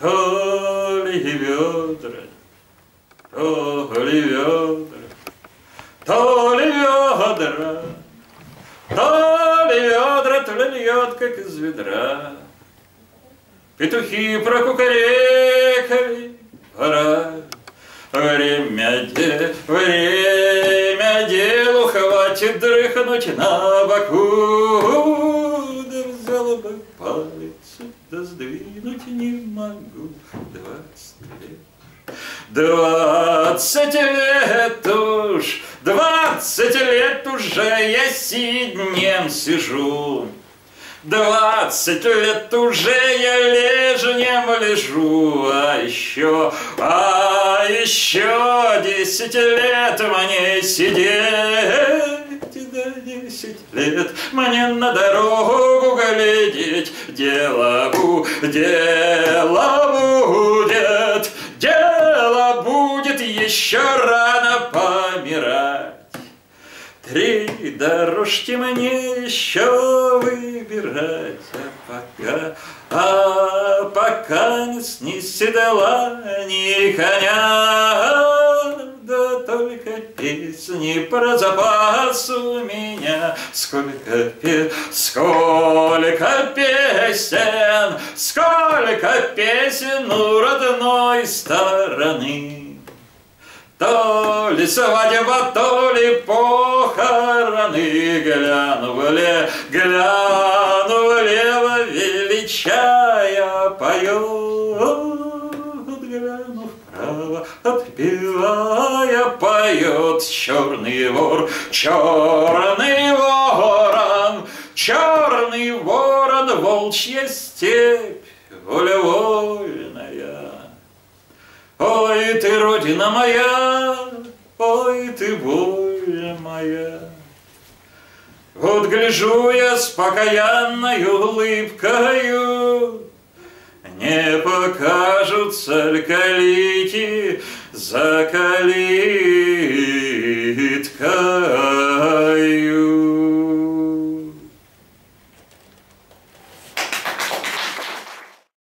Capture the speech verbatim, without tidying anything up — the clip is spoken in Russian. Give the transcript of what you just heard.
То ли ведра, то ли ведра, то ли ведра, то ли ведра, то ли льет, как из ведра. Петухи прокукарекали, пора. Время, де, время делу, хватит дрыхнуть на боку. Да взяла бы палец, да сдвинуть не могу. Двадцать лет, двадцать лет уж, двадцать лет уже я сиднем сижу. Двадцать лет уже я лежнем лежу, а еще, а еще десять лет мне сидеть, да десять лет мне на дорогу глядеть. Дело, бу, дело будет, дело будет, еще рано помирать. Три дорожки мне еще выбирать, а пока, а пока не седла ни коня, да только песни про запас у меня. Сколько пе, сколько песен, сколько песен у родной стороны. То ли свадьба, то ли похороны. Гляну влево, гляну влево, величая поет. Гляну вправо, отпевая поет. Черный вор, черный ворон, черный ворон, волчья степь вольвольная. Ой, ты, родина моя, ой, ты, воля моя. Вот гляжу я с покаянной улыбкою, не покажутся ли калики за калиткою.